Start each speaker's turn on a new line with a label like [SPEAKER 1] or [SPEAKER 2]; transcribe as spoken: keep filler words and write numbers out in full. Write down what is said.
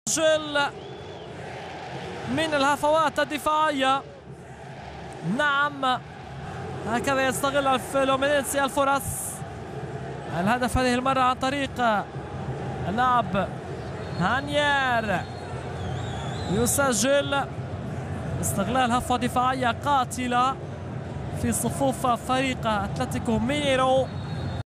[SPEAKER 1] جل من الهفوات الدفاعية. نعم هكذا يستغل الفلومينينسي الفرص. الهدف هذه المرة عن طريق اللاعب هانيير يسجل استغلال هفوة دفاعية قاتلة في صفوف فريق اتلتيكو مينيرو.